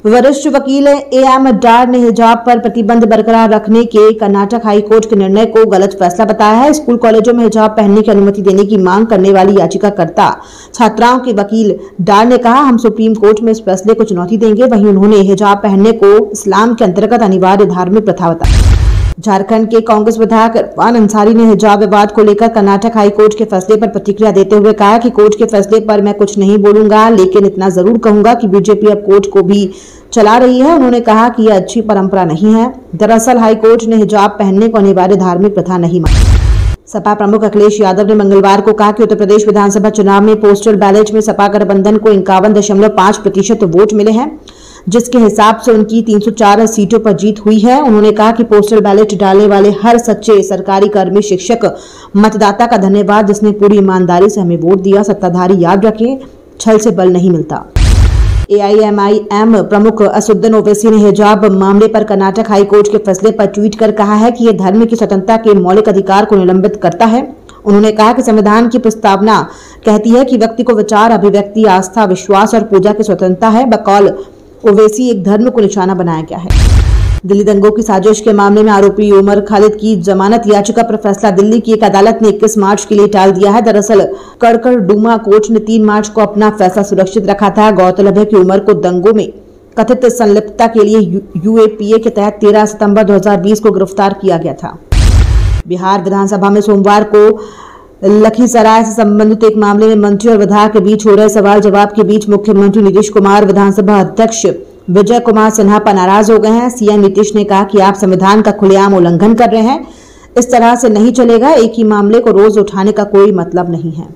वरिष्ठ वकील एएम डार ने हिजाब पर प्रतिबंध बरकरार रखने के कर्नाटक हाई कोर्ट के निर्णय को गलत फैसला बताया है। स्कूल कॉलेजों में हिजाब पहनने की अनुमति देने की मांग करने वाली याचिकाकर्ता छात्राओं के वकील डार ने कहा, हम सुप्रीम कोर्ट में इस फैसले को चुनौती देंगे। वहीं उन्होंने हिजाब पहनने को इस्लाम के अंतर्गत अनिवार्य धार्मिक प्रथा बताया। झारखंड के कांग्रेस विधायक इरफान अंसारी ने हिजाब विवाद को लेकर कर्नाटक हाई कोर्ट के फैसले पर प्रतिक्रिया देते हुए कहा कि कोर्ट के फैसले पर मैं कुछ नहीं बोलूंगा, लेकिन इतना जरूर कहूंगा कि बीजेपी अब कोर्ट को भी चला रही है। उन्होंने कहा कि यह अच्छी परंपरा नहीं है। दरअसल हाई कोर्ट ने हिजाब पहनने को अनिवार्य धार्मिक प्रथा नहीं माना। सपा प्रमुख अखिलेश यादव ने मंगलवार को कहा कि उत्तर प्रदेश विधानसभा चुनाव में पोस्टल बैलेट में सपा गठबंधन को 51.5% वोट मिले हैं, जिसके हिसाब से उनकी 304 सीटों पर जीत हुई है। उन्होंने कहा कि पोस्टल बैलेट डालने वाले हर सच्चे सरकारी कर्मी, शिक्षक, मतदाता का धन्यवाद, जिसने पूरी ईमानदारी से हमें वोट दिया। सत्ताधारी याद रखें, छल से बल नहीं मिलता। एआईएमआईएम प्रमुख असदुद्दीन ओवैसी ने हिजाब मामले पर कर्नाटक हाई कोर्ट के फैसले पर ट्वीट कर कहा है कि यह धर्म की स्वतंत्रता के मौलिक अधिकार को निलंबित करता है। उन्होंने कहा कि संविधान की प्रस्तावना कहती है कि व्यक्ति को विचार, अभिव्यक्ति, आस्था, विश्वास और पूजा की स्वतंत्रता है। बकौल ओवैसी एक धर्म को निशाना बनाया गया है। दिल्ली दंगों की साजिश के मामले में आरोपी उमर खालिद की जमानत याचिका पर फैसला दिल्ली की एक अदालत ने 21 मार्च के लिए टाल दिया है। दरअसल कड़कड़डूमा कोर्ट ने 3 मार्च को अपना फैसला सुरक्षित रखा था। गौरतलब है कि उमर को दंगों में कथित संलिप्तता के लिए यूएपीए के तहत 13 सितंबर 2020 को गिरफ्तार किया गया था। बिहार विधानसभा में सोमवार को लखीसराय से संबंधित एक मामले में मंत्री और विधायक के बीच हो रहे सवाल जवाब के बीच मुख्यमंत्री नीतीश कुमार विधानसभा अध्यक्ष विजय कुमार सिन्हा पर नाराज हो गए हैं। सीएम नीतीश ने कहा कि आप संविधान का खुलेआम उल्लंघन कर रहे हैं, इस तरह से नहीं चलेगा। एक ही मामले को रोज उठाने का कोई मतलब नहीं है।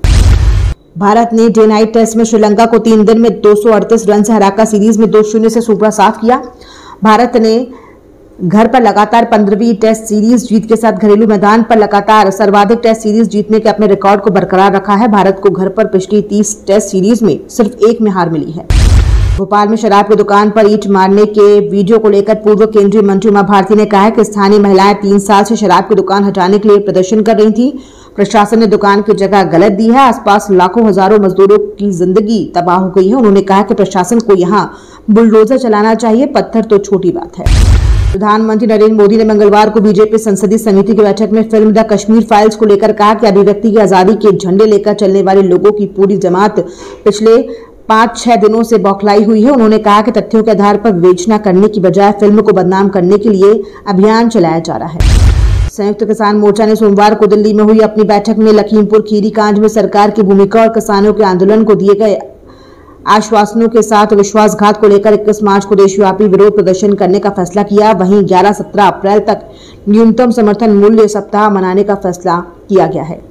भारत ने डे नाइट टेस्ट में श्रीलंका को 3 दिन में 238 रन से हराकर सीरीज में 2-0 से सूपड़ा साफ किया। भारत ने घर पर लगातार 15वीं टेस्ट सीरीज जीत के साथ घरेलू मैदान पर लगातार सर्वाधिक टेस्ट सीरीज जीतने के अपने रिकॉर्ड को बरकरार रखा है। भारत को घर पर पिछली 30 टेस्ट सीरीज में सिर्फ 1 में हार मिली है। भोपाल में शराब की दुकान पर ईंट मारने के वीडियो को लेकर पूर्व केंद्रीय मंत्री उमा भारती ने कहा है कि स्थानीय महिलाएं 3 साल से शराब की दुकान हटाने के लिए प्रदर्शन कर रही थी। प्रशासन ने दुकान की जगह गलत दी है। आसपास लाखों हजारों मजदूरों की जिंदगी तबाह हो गई है। उन्होंने कहा कि प्रशासन को यहां बुलडोजर चलाना चाहिए, पत्थर तो छोटी बात है। प्रधानमंत्री नरेंद्र मोदी ने मंगलवार को बीजेपी संसदीय समिति की बैठक में फिल्म द कश्मीर फाइल्स को लेकर कहा कि अभिव्यक्ति की आजादी के झंडे लेकर चलने वाले लोगों की पूरी जमात पिछले 5-6 दिनों से बौखलाई हुई है। उन्होंने कहा कि तथ्यों के आधार पर विवेचना करने की बजाय फिल्म को बदनाम करने के लिए अभियान चलाया जा रहा है। संयुक्त किसान मोर्चा ने सोमवार को दिल्ली में हुई अपनी बैठक में लखीमपुर खीरी कांड में सरकार की भूमिका और किसानों के आंदोलन को दिए गए आश्वासनों के साथ विश्वासघात को लेकर 21 मार्च को देशव्यापी विरोध प्रदर्शन करने का फैसला किया। वहीं 11-17 अप्रैल तक न्यूनतम समर्थन मूल्य सप्ताह मनाने का फैसला किया गया है।